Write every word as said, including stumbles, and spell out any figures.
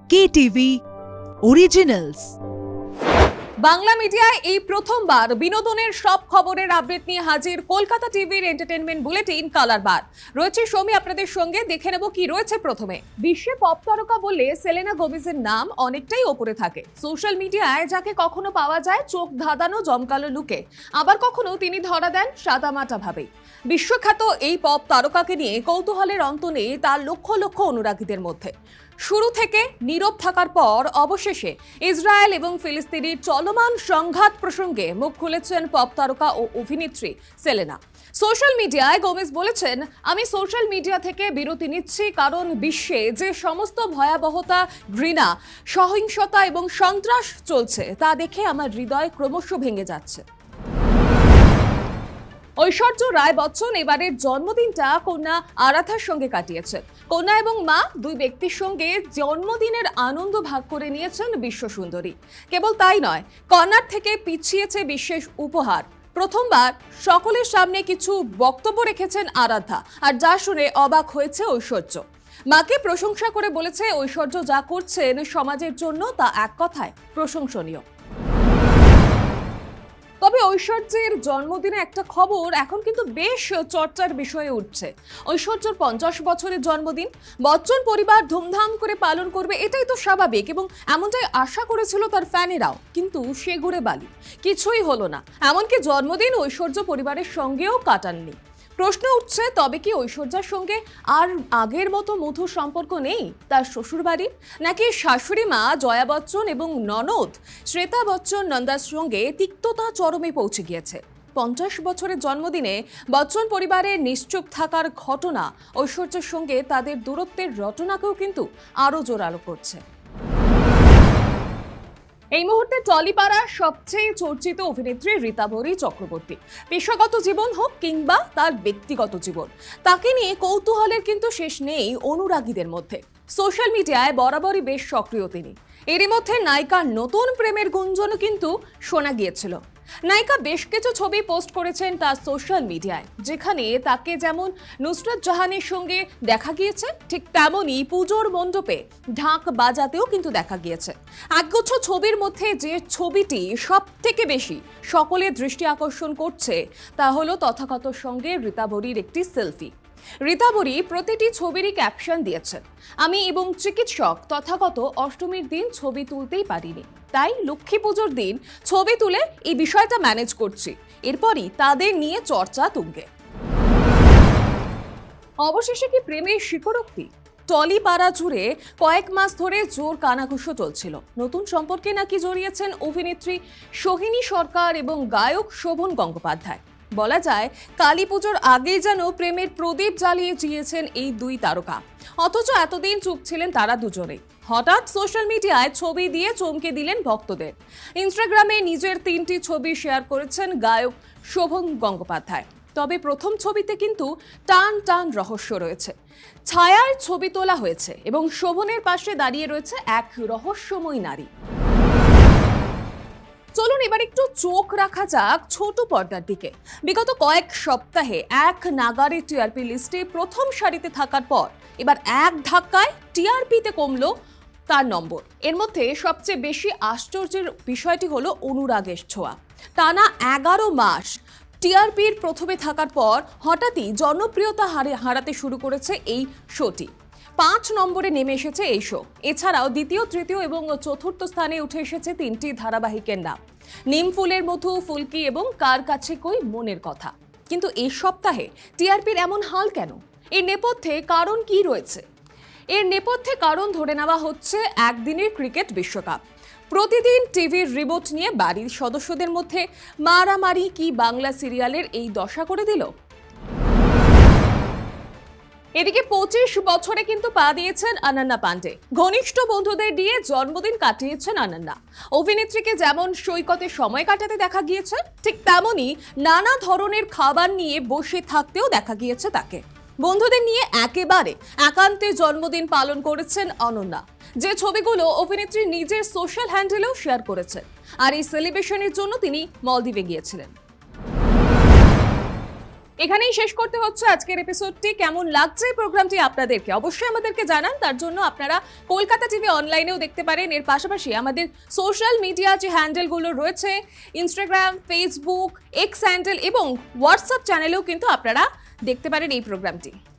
কে TV originals. Bangla মিডিয়ায় এই প্রথমবার বিনোদনের সব খবরের আপডেট নিয়ে হাজির কলকাতা টিভির এন্টারটেইনমেন্ট বুলেটিন কালার বার। রয়েছে সৌমি আপনাদের সঙ্গে, দেখে নেব কি রয়েছে। প্রথমে বিশ্বে পপ তারকা বললে সেলেনা গোমেজের নাম অনেকটাই ওপরে থাকে। সোশ্যাল মিডিয়ায় যাকে কখনো পাওয়া যায় চোখ ধাঁধানো জমকালো লুকে, আবার কখনো তিনি ধরা দেন সাদামাটা ভাবে। বিশ্বখ্যাত এই পপ তারকাকে নিয়ে কৌতূহলের অন্ত নেই তার লক্ষ লক্ষ অনুরাগীদের মধ্যে। শুরু থেকে নীরব থাকার পর অবশেষে ইসরায়েল এবং ফিলিস্তিনের চলমান সংঘাত প্রসঙ্গে মুখ খুলেছেন পপ তারকা ও অভিনেত্রী সেলেনা। সোশ্যাল মিডিয়ায় গোমেজ বলেছেন, আমি সোশ্যাল মিডিয়া থেকে বিরতি নিচ্ছি কারণ বিশ্বে যে সমস্ত ভয়াবহতা, ঘৃণা, সহিংসতা এবং সন্ত্রাস চলছে তা দেখে আমার হৃদয় ক্রমশ ভেঙে যাচ্ছে। ঐশ্বর্য রায় বচ্চন এবারের জন্মদিনটা কন্যা আরাধার সঙ্গে কাটিয়েছেন। কন্যা এবং মা দুই ব্যক্তির সঙ্গে জন্মদিনের আনন্দ ভাগ করে নিয়েছেন বিশ্ব সুন্দরী। কেবল তাই নয়, কন্যার থেকে পিছিয়েছে বিশেষ উপহার। প্রথমবার সকলের সামনে কিছু বক্তব্য রেখেছেন আরাধা, আর যা শুনে অবাক হয়েছে ঐশ্বর্য। মাকে প্রশংসা করে বলেছে, ঐশ্বর্য যা করছেন সমাজের জন্য তা এক কথায় প্রশংসনীয়। তবে ঐশ্বর্যের জন্মদিনে একটা খবর এখন কিন্তু বেশ চর্চার বিষয়ে উঠছে। ঐশ্বর্যর পঞ্চাশ বছরের জন্মদিন বচ্চন পরিবার ধুমধাম করে পালন করবে, এটাই তো স্বাভাবিক এবং এমনটাই আশা করেছিল তার ফ্যানেরাও। কিন্তু সে ঘুরে বালি, কিছুই হলো না। এমনকি জন্মদিন ঐশ্বর্য পরিবারের সঙ্গেও কাটাননি। প্রশ্ন উঠছে, তবে কি ঐশ্বর্যার সঙ্গে আর আগের মতো মধুর সম্পর্ক নেই তার শ্বশুরবাড়ির? নাকি শাশুড়ি মা জয়া বচ্চন এবং ননদ শ্বেতা বচ্চন নন্দার সঙ্গে তিক্ততা চরমে পৌঁছে গিয়েছে? পঞ্চাশ বছরের জন্মদিনে বচ্চন পরিবারের নিশ্চুপ থাকার ঘটনা ঐশ্বর্যের সঙ্গে তাদের দূরত্বের রটনাকেও কিন্তু আরও জোরালো করছে। এই মুহূর্তে টলিপাড়ার সবচেয়ে চর্চিত অভিনেত্রী রীতাভরি চক্রবর্তী। পেশাগত জীবন হোক কিংবা তার ব্যক্তিগত জীবন, তাকে নিয়ে কৌতূহলের কিন্তু শেষ নেই অনুরাগীদের মধ্যে। সোশ্যাল মিডিয়ায় বরাবরই বেশ সক্রিয় তিনি। এরই মধ্যে নায়িকার নতুন প্রেমের গুঞ্জনও কিন্তু শোনা গিয়েছিল। নায়িকা বেশ কিছু ছবি পোস্ট করেছেন তার সোশ্যাল মিডিয়ায়, যেখানে তাকে যেমন নুসরাত জাহানের সঙ্গে দেখা গিয়েছে, ঠিক তেমনই পুজোর মণ্ডপে ঢাক বাজাতেও কিন্তু দেখা গিয়েছে। একগুচ্ছ ছবির মধ্যে যে ছবিটি সব থেকে বেশি সকলের দৃষ্টি আকর্ষণ করছে তা হলো তথাগতর সঙ্গে রীতাভরির একটি সেলফি। রীতাভরি প্রতিটি ছবিরই ক্যাপশন দিয়েছেন, আমি এবং চিকিৎসক তথাগত অষ্টমীর দিন ছবি তুলতেই পারিনি, তাই লক্ষ্মী পুজোর দিন ছবি তুলে এই বিষয়টা ম্যানেজ করছি। এরপরই তাদের নিয়ে চর্চা তুঙ্গে। অবশেষে কি প্রেমের স্বীকারোক্তি? টলিপাড়া জুড়ে কয়েক মাস ধরে জোর কানাঘুষো চলছিল। নতুন সম্পর্কে নাকি জড়িয়েছেন অভিনেত্রী সোহিনী সরকার এবং গায়ক শোভন গঙ্গোপাধ্যায়। বলা যায়, কালী পুজোর আগেই যেন প্রেমের প্রদীপ জ্বালিয়ে দিয়েছেন এই দুই তারকা। অথচ এতদিন চুপ ছিলেন তারা দুজনেই। হঠাৎ সোশ্যাল মিডিয়ায় ছবি দিয়ে চমকে দিলেন ভক্তদের। ইনস্টাগ্রামে নিজের তিনটি ছবি শেয়ার করেছেন গায়ক শোভন গঙ্গোপাধ্যায়। তবে প্রথম ছবিতে কিন্তু টান টান রহস্য রয়েছে। ছায়ার ছবি তোলা হয়েছে এবং শোভনের পাশে দাঁড়িয়ে রয়েছে এক রহস্যময়ী নারী। চলুন এবার একটু চোখ রাখা যাক ছোট পর্দার দিকে। বিগত কয়েক সপ্তাহে এক নাগারে টিআরপি লিস্টে প্রথম সারিতে থাকার পর এবার এক ধাক্কায় টিআরপিতে কমলো তার নম্বর। এর মধ্যে সবচেয়ে বেশি আশ্চর্যের বিষয়টি হলো অনুরাগের ছোঁয়া। টানা এগারো মাস টিআরপির প্রথমে থাকার পর হঠাৎই জনপ্রিয়তা হারাতে শুরু করেছে এই শোটি। পাঁচ নম্বরে নেমে এসেছে এই শো। এছাড়াও দ্বিতীয়, তৃতীয় এবং চতুর্থ স্থানে উঠে এসেছে তিনটি ধারাবাহিকের নাম, নিমফুলের মধু, ফুলকি এবং কার কাছে কই মনের কথা। কিন্তু এই সপ্তাহে টিআরপির এমন হাল কেন? এর নেপথ্যে কারণ কি রয়েছে? এর নেপথ্যে কারণ ধরে নেওয়া হচ্ছে একদিনের ক্রিকেট বিশ্বকাপ। প্রতিদিন টিভির রিমোট নিয়ে বাড়ির সদস্যদের মধ্যে মারামারি কি বাংলা সিরিয়ালের এই দশা করে দিল? এদিকে পঁচিশ বছরে কিন্তু পা দিয়েছেন অনন্যা পান্ডে। ঘনিষ্ঠ বন্ধুদের দিয়ে জন্মদিন কাটিয়েছেন অনন্যা। অভিনেত্রীকে যেমন সৈকতে সময় কাটাতে দেখা গিয়েছে, ঠিক তেমনই নানা ধরনের খাবার নিয়ে বসে থাকতেও দেখা গিয়েছে তাকে। বন্ধুদের নিয়ে একেবারে একান্তে জন্মদিন পালন করেছেন অনন্যা, যে ছবিগুলো অভিনেত্রী নিজের সোশ্যাল হ্যান্ডেলেও শেয়ার করেছেন। আর এই সেলিব্রেশনের জন্য তিনি মলদ্বীপে গিয়েছিলেন। এখানেই শেষ করতে হচ্ছে আজকের এপিসোডটি। কেমন লাগছে প্রোগ্রামটি আপনাদেরকে অবশ্যই আমাদেরকে জানান। তার জন্য আপনারা কলকাতা টিভি অনলাইনেও দেখতে পারেন। এর পাশাপাশি আমাদের সোশ্যাল মিডিয়া যে হ্যান্ডেলগুলো রয়েছে, ইনস্টাগ্রাম, ফেসবুক, এক্স হ্যান্ডেল এবং হোয়াটসঅ্যাপ চ্যানেলেও কিন্তু আপনারা দেখতে পারেন এই প্রোগ্রামটি।